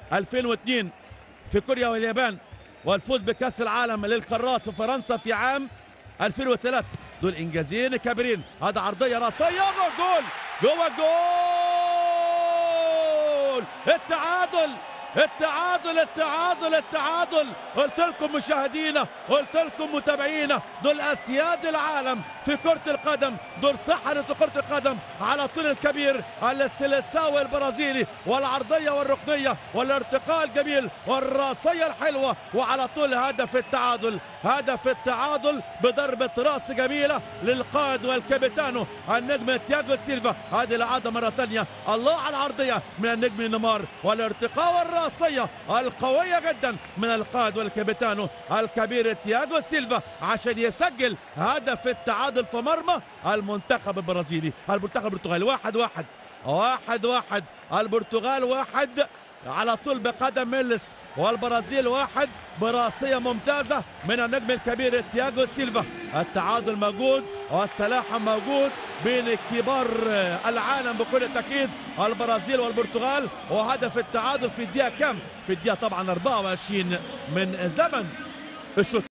2002 في كوريا واليابان، والفوز بكأس العالم للقارات في فرنسا في عام 2003. دول انجازين كبيرين. هذا عرضيه راسيه جول جوه الجول. التعادل التعادل التعادل التعادل. قلت لكم مشاهدينا، قلت لكم متابعينا، دول اسياد العالم في كرة القدم، دول سحرة كرة القدم على طول الكبير السيليساو البرازيلي، والعرضية والركنية والارتقاء الجميل والراسية الحلوة، وعلى طول هدف التعادل. هدف التعادل بضربة راس جميلة للقائد والكابيتانو النجم تياجو سيلفا. هذه العادة مرة ثانية، الله على العرضية من النجم نيمار، والارتقاء والراسية القوية جدا من القائد والكابيتانو الكبير تياجو سيلفا عشان يسجل هدف التعادل في مرمى المنتخب البرازيلي. المنتخب البرتغالي 1-1 1-1. البرتغال 1 على طول بقدم ميلس، والبرازيل 1 براسية ممتازة من النجم الكبير تياجو سيلفا. التعادل موجود والتلاحم موجود بين كبار العالم بكل تأكيد، البرازيل والبرتغال. وهدف التعادل في الدقيقة كم؟ في الدقيقة طبعا 24 من زمن الشوط.